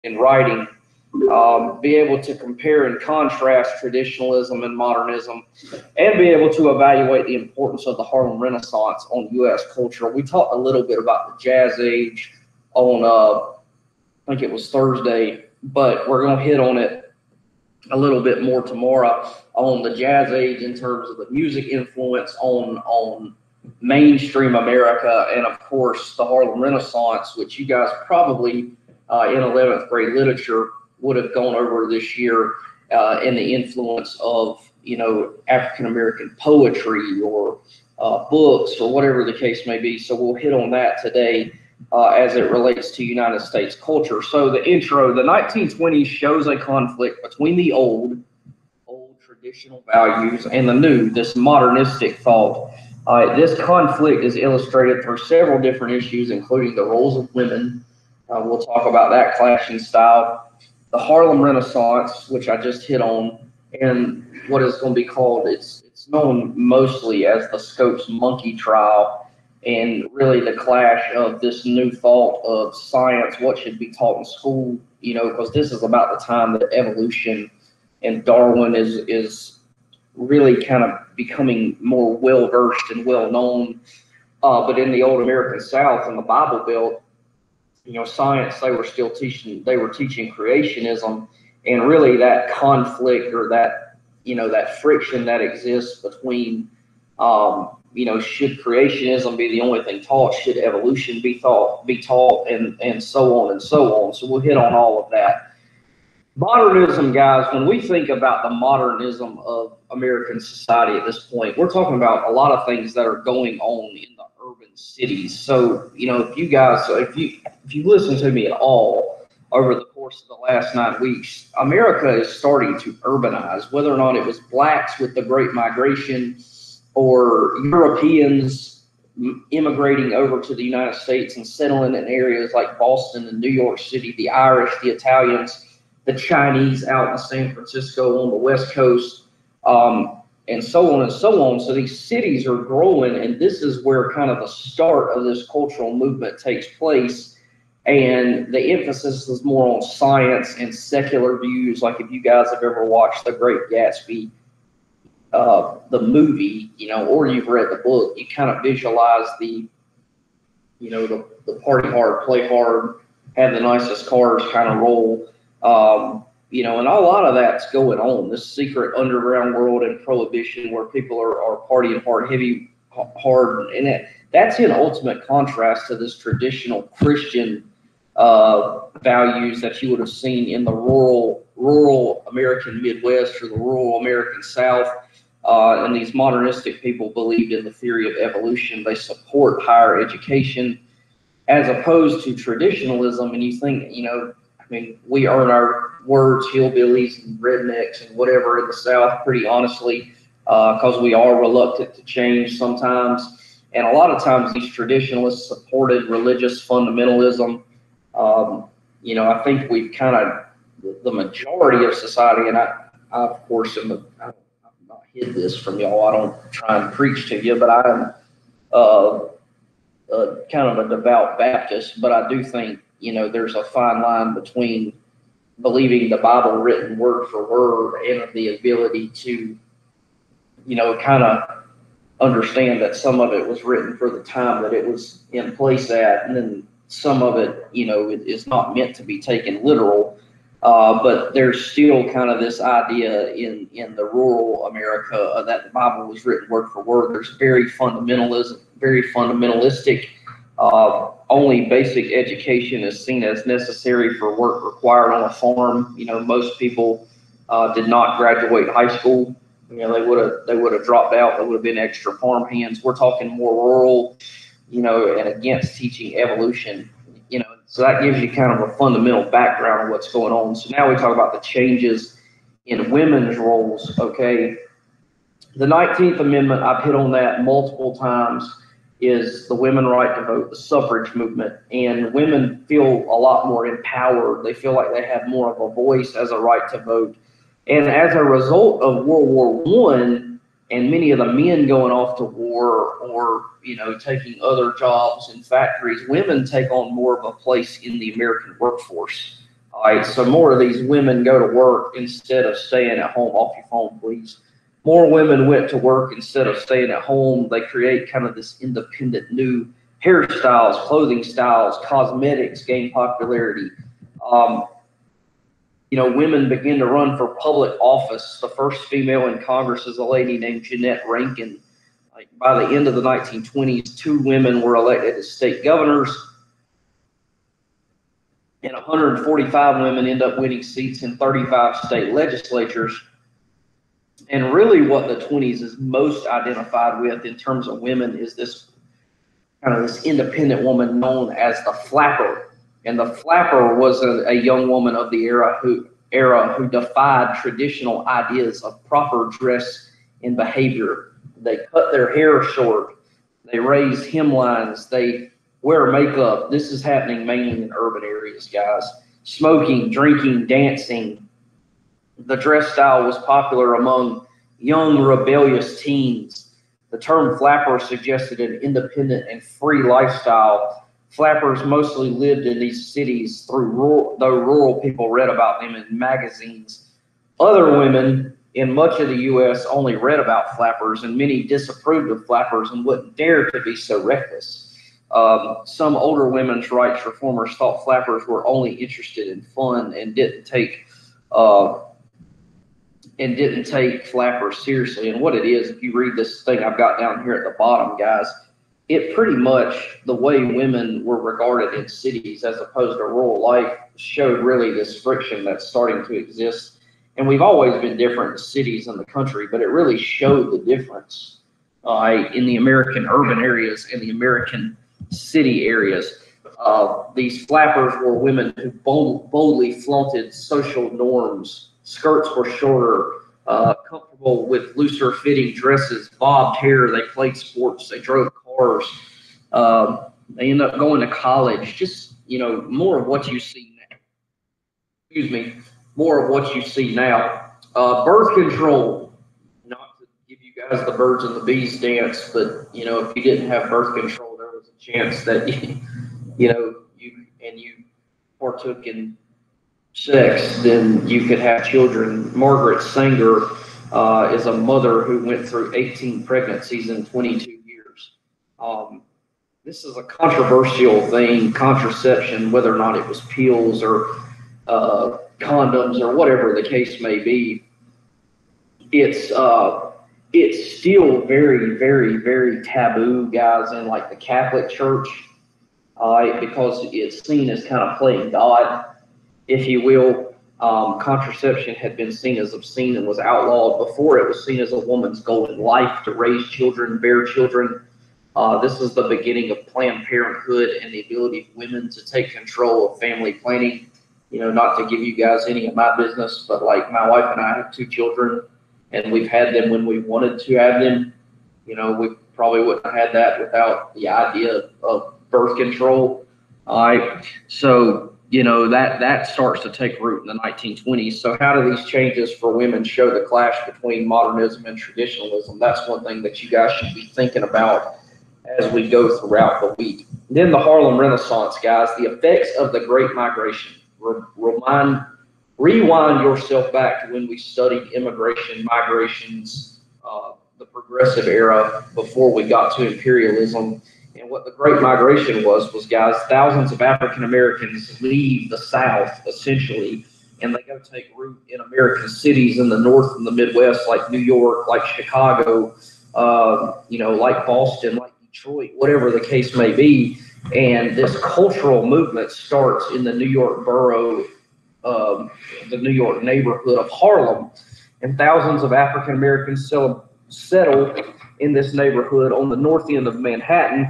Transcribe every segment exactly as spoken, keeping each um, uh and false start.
in writing, um, be able to compare and contrast traditionalism and modernism, and be able to evaluate the importance of the Harlem Renaissance on U S culture. We talked a little bit about the Jazz Age on, uh, I think it was Thursday, but we're going to hit on it a little bit more tomorrow on the Jazz Age in terms of the music influence on, on mainstream America, and of course the Harlem Renaissance, which you guys probably uh, in eleventh grade literature would have gone over this year, uh, and the influence of, you know, African American poetry or uh, books or whatever the case may be. So we'll hit on that today uh, as it relates to United States culture. So the intro, the nineteen twenties shows a conflict between the old, old traditional values and the new, this modernistic thought. Uh, this conflict is illustrated through several different issues, including the roles of women. Uh, we'll talk about that clashing style. The Harlem Renaissance, which I just hit on, and what is going to be called, it's it's known mostly as the Scopes monkey trial, and really the clash of this new thought of science, what should be taught in school, you know, because this is about the time that evolution and Darwin is is really kind of becoming more well-versed and well-known. Uh, but in the old American South and the Bible Belt, you know, science, they were still teaching, they were teaching creationism, and really that conflict or that, you know, that friction that exists between, um, you know, should creationism be the only thing taught? Should evolution be taught, be taught, and, and so on and so on. So we'll hit on all of that. Modernism, guys, when we think about the modernism of American society at this point, we're talking about a lot of things that are going on in the urban cities. So, you know, if you guys, if you if you listen to me at all over the course of the last nine weeks, America is starting to urbanize, whether or not it was blacks with the Great Migration or Europeans immigrating over to the United States and settling in areas like Boston and New York City, the Irish, the Italians, the Chinese out in San Francisco on the West Coast, um, and so on and so on. So these cities are growing, and this is where kind of the start of this cultural movement takes place. And the emphasis is more on science and secular views. Like if you guys have ever watched The Great Gatsby, uh, the movie, you know, or you've read the book, you kind of visualize the, you know, the, the party hard, play hard, have the nicest cars kind of role. Um, you know, and a lot of that's going on, this secret underground world and prohibition where people are, are partying hard, heavy, hard. And it, that's in ultimate contrast to this traditional Christian uh, values that you would have seen in the rural, rural American Midwest or the rural American South. Uh, and these modernistic people believed in the theory of evolution. They support higher education as opposed to traditionalism. And you think, you know, I mean, we earn our words, hillbillies and rednecks and whatever in the South, pretty honestly, because uh, we are reluctant to change sometimes. And a lot of times these traditionalists supported religious fundamentalism. Um, you know, I think we've kind of, the majority of society, and I, I of course, am a, I, I've not hid this from y'all. I don't try and preach to you, but I'm uh, uh, kind of a devout Baptist, but I do think, you know, there's a fine line between believing the Bible written word for word and the ability to, you know, kind of understand that some of it was written for the time that it was in place at, and then some of it, you know, it is not meant to be taken literal. Uh, but there's still kind of this idea in, in the rural America uh, that the Bible was written word for word. There's very fundamentalism, very fundamentalistic. Uh, only basic education is seen as necessary for work required on a farm. You know, most people uh, did not graduate high school. You know, they would have they would have dropped out. They would have been extra farm hands. We're talking more rural, you know, and against teaching evolution. You know, so that gives you kind of a fundamental background of what's going on. So now we talk about the changes in women's roles. Okay, the nineteenth Amendment, I've hit on that multiple times, is the women right to vote, the suffrage movement, and women feel a lot more empowered. They feel like they have more of a voice as a right to vote. And as a result of World War One and many of the men going off to war or, you know, taking other jobs in factories, women take on more of a place in the American workforce. Uh, All right, so more of these women go to work instead of staying at home. Off your phone, please. More women went to work instead of staying at home. They create kind of this independent new hairstyles, clothing styles, cosmetics gain popularity. Um, you know, women begin to run for public office. The first female in Congress is a lady named Jeanette Rankin. Like by the end of the nineteen twenties, two women were elected as state governors, and one hundred forty-five women end up winning seats in thirty-five state legislatures. And really what the twenties is most identified with in terms of women is this kind of this independent woman known as the flapper. And the flapper was a, a young woman of the era who era who defied traditional ideas of proper dress and behavior. They cut their hair short. They raise hemlines. They wear makeup. This is happening mainly in urban areas, guys. Smoking, drinking, dancing. The dress style was popular among young, rebellious teens. The term flapper suggested an independent and free lifestyle. Flappers mostly lived in these cities, through rural, though rural people read about them in magazines. Other women in much of the U S only read about flappers, and many disapproved of flappers and wouldn't dare to be so reckless. Um, some older women's rights reformers thought flappers were only interested in fun and didn't take uh, and didn't take flappers seriously. And what it is, if you read this thing I've got down here at the bottom, guys, it pretty much, the way women were regarded in cities as opposed to rural life, showed really this friction that's starting to exist. And we've always been different in cities and the country, but it really showed the difference uh, in the American urban areas and the American city areas. Uh, these flappers were women who bold, boldly flaunted social norms. Skirts were shorter, uh, comfortable with looser fitting dresses, bobbed hair. They played sports. They drove cars. Um, they end up going to college. Just, you know, more of what you see now. Excuse me. More of what you see now. Uh, birth control. Not to give you guys the birds and the bees dance, but, you know, if you didn't have birth control, there was a chance that, you, you know, you and you partook in sex, then you could have children. Margaret Sanger uh, is a mother who went through eighteen pregnancies in twenty-two years. Um, this is a controversial thing, contraception, whether or not it was pills or uh, condoms or whatever the case may be. It's uh, it's still very, very, very taboo, guys, in like the Catholic Church, uh, because it's seen as kind of playing God, if you will. Um, contraception had been seen as obscene and was outlawed. Before, it was seen as a woman's goal in life to raise children, bear children. Uh, this is the beginning of Planned Parenthood and the ability of women to take control of family planning. You know, not to give you guys any of my business, but like my wife and I have two children, and we've had them when we wanted to have them. You know, we probably wouldn't have had that without the idea of birth control. All right, so you know, that, that starts to take root in the nineteen twenties. So how do these changes for women show the clash between modernism and traditionalism? That's one thing that you guys should be thinking about as we go throughout the week. Then the Harlem Renaissance, guys, the effects of the Great Migration. Re remind, rewind yourself back to when we studied immigration, migrations, uh, the progressive era before we got to imperialism. And what the Great Migration was, was, guys, thousands of African Americans leave the South, essentially, and they go take root in American cities in the North and the Midwest, like New York, like Chicago, uh, you know, like Boston, like Detroit, whatever the case may be. And this cultural movement starts in the New York borough, um, the New York neighborhood of Harlem, and thousands of African Americans settle in this neighborhood on the north end of Manhattan.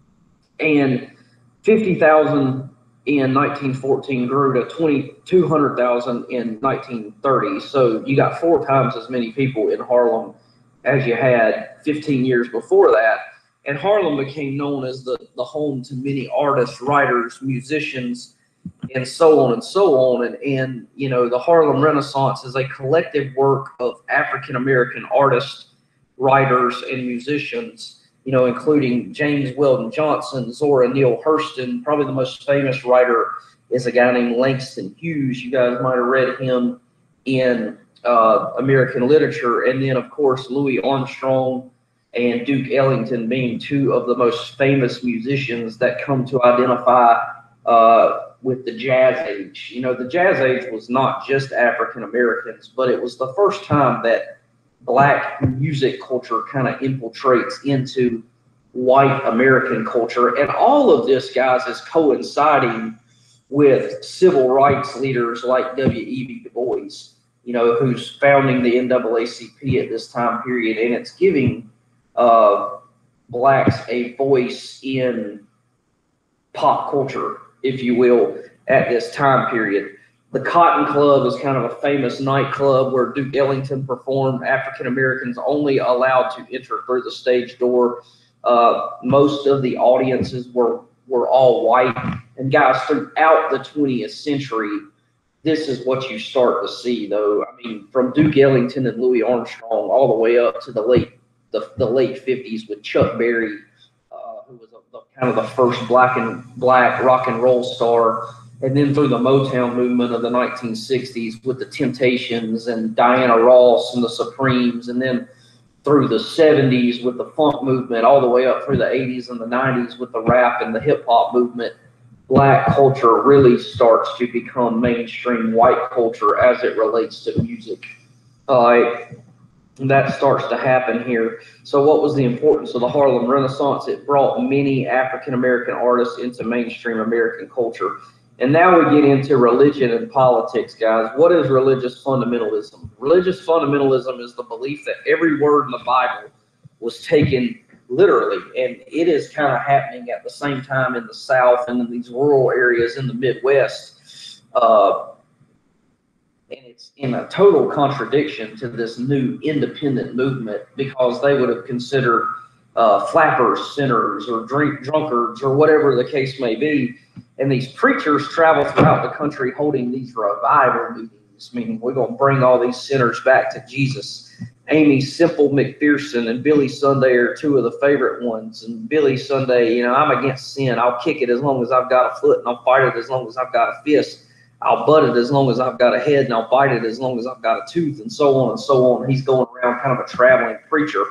And fifty thousand in nineteen fourteen grew to two hundred thousand in nineteen thirty. So you got four times as many people in Harlem as you had fifteen years before that. And Harlem became known as the, the home to many artists, writers, musicians, and so on and so on. And, and, you know, the Harlem Renaissance is a collective work of African-American artists, writers, and musicians, you know, including James Weldon Johnson, Zora Neale Hurston. Probably the most famous writer is a guy named Langston Hughes. You guys might have read him in uh, American literature. And then, of course, Louis Armstrong and Duke Ellington being two of the most famous musicians that come to identify uh, with the jazz age. You know, the jazz age was not just African Americans, but it was the first time that black music culture kind of infiltrates into white American culture. And all of this, guys, is coinciding with civil rights leaders like W E B Du Bois, you know, who's founding the N double A C P at this time period. And it's giving uh, blacks a voice in pop culture, if you will, at this time period. The Cotton Club is kind of a famous nightclub where Duke Ellington performed. African Americans only allowed to enter through the stage door. Uh, most of the audiences were, were all white. And guys, throughout the twentieth century, this is what you start to see, though. I mean, from Duke Ellington and Louis Armstrong all the way up to the late the, the late fifties with Chuck Berry, uh, who was a, the, kind of the first black and black rock and roll star. And then through the Motown movement of the nineteen sixties with the Temptations and Diana Ross and the Supremes, and then through the seventies with the funk movement, all the way up through the eighties and the nineties with the rap and the hip hop movement, black culture really starts to become mainstream white culture as it relates to music. Uh, that starts to happen here. So what was the importance of the Harlem Renaissance? It brought many African American artists into mainstream American culture. And now we get into religion and politics, guys. What is religious fundamentalism? Religious fundamentalism is the belief that every word in the Bible was taken literally, and it is kind of happening at the same time in the South and in these rural areas in the Midwest. Uh, and it's in a total contradiction to this new independent movement, because they would have considered uh, flappers sinners or drink drunkards or whatever the case may be. And these preachers travel throughout the country holding these revival meetings, meaning we're going to bring all these sinners back to Jesus. Amy Simple McPherson and Billy Sunday are two of the favorite ones. And Billy Sunday, you know, I'm against sin. I'll kick it as long as I've got a foot, and I'll fight it as long as I've got a fist. I'll butt it as long as I've got a head, and I'll bite it as long as I've got a tooth, and so on and so on. He's going around kind of a traveling preacher.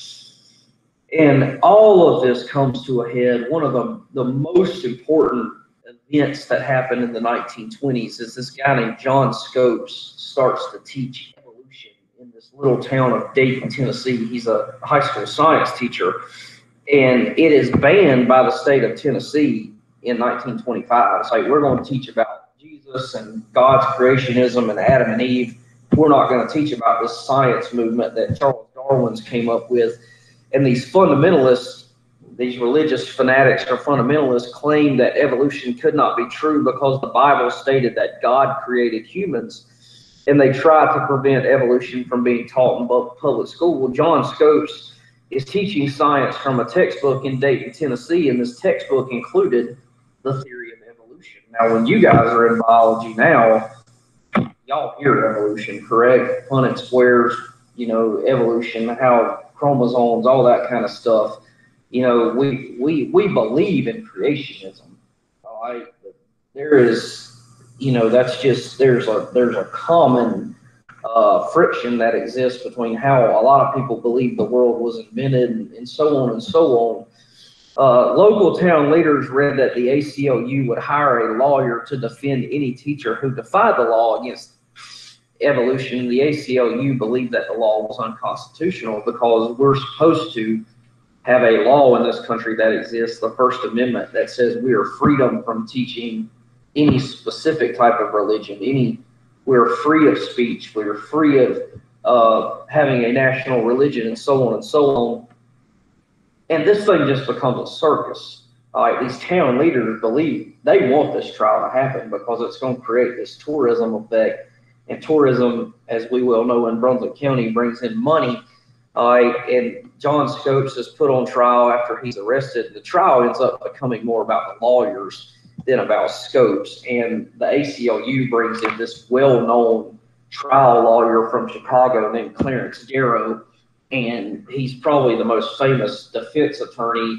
And all of this comes to a head. One of the, the most important events that happened in the nineteen twenties is this guy named John Scopes starts to teach evolution in this little town of Dayton, Tennessee. He's a high school science teacher, and it is banned by the state of Tennessee in nineteen twenty-five. It's like, we're going to teach about Jesus and God's creationism and Adam and Eve. We're not going to teach about this science movement that Charles Darwin's came up with. And these fundamentalists, these religious fanatics or fundamentalists, claim that evolution could not be true because the Bible stated that God created humans, and they try to prevent evolution from being taught in public school. Well, John Scopes is teaching science from a textbook in Dayton, Tennessee, and this textbook included the theory of evolution. Now, when you guys are in biology now, y'all hear evolution, correct? Punnett squares, you know, evolution, how chromosomes, all that kind of stuff. You know, we we we believe in creationism. All right, there is, you know, that's just there's a there's a common uh, friction that exists between how a lot of people believe the world was invented, and, and so on and so on. Uh, local town leaders read that the A C L U would hire a lawyer to defend any teacher who defied the law against evolution. The A C L U believed that the law was unconstitutional because we're supposed to have a law in this country that exists, the First Amendment, that says we are freedom from teaching any specific type of religion. Any, we're free of speech. We're free of uh, having a national religion, and so on and so on. And this thing just becomes a circus. All right, these town leaders believe they want this trial to happen because it's going to create this tourism effect. And tourism, as we well know in Brunswick County, brings in money. All right, and John Scopes is put on trial after he's arrested. The trial ends up becoming more about the lawyers than about Scopes. And the A C L U brings in this well-known trial lawyer from Chicago named Clarence Darrow. And he's probably the most famous defense attorney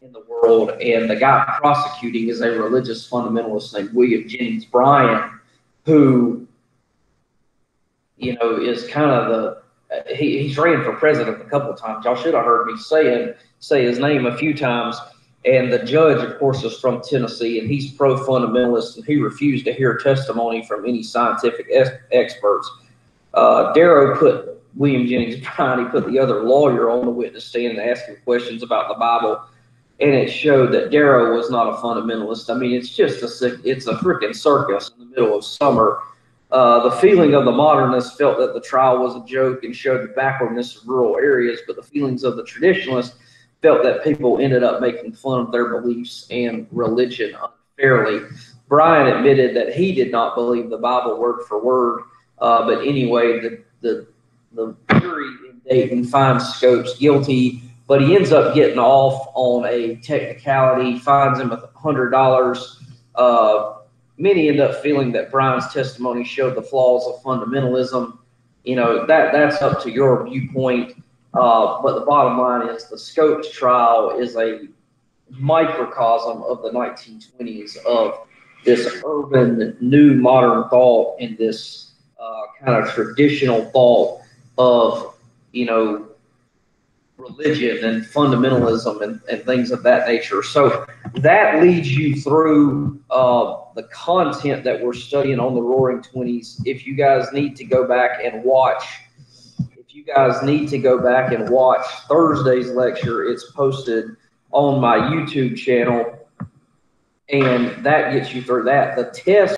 in the world, and the guy prosecuting is a religious fundamentalist named William Jennings Bryan, who, you know, is kind of the he, he's ran for president a couple of times. Y'all should have heard me saying say his name a few times. And the judge, of course, is from Tennessee, and he's pro-fundamentalist, and he refused to hear testimony from any scientific ex experts. Uh, Darrow put William Jennings Bryan, he put the other lawyer on the witness stand and asked him questions about the Bible, and it showed that Darrow was not a fundamentalist. I mean, it's just a it's a freaking circus in the middle of summer. Uh, the feeling of the modernists felt that the trial was a joke and showed the backwardness of rural areas, but the feelings of the traditionalists felt that people ended up making fun of their beliefs and religion unfairly. Bryan admitted that he did not believe the Bible word for word, uh, but anyway, the, the, the jury in Dayton finds Scopes guilty, but he ends up getting off on a technicality, fines him one hundred dollars. Uh, many end up feeling that Bryan's testimony showed the flaws of fundamentalism. You know, that that's up to your viewpoint. Uh, but the bottom line is the Scopes trial is a microcosm of the nineteen twenties of this urban new modern thought and this uh, kind of traditional thought of, you know, religion and fundamentalism and, and things of that nature. So that leads you through uh, the content that we're studying on the Roaring Twenties. If you guys need to go back and watch You guys need to go back and watch Thursday's lecture. It's posted on my YouTube channel, and that gets you through that. The test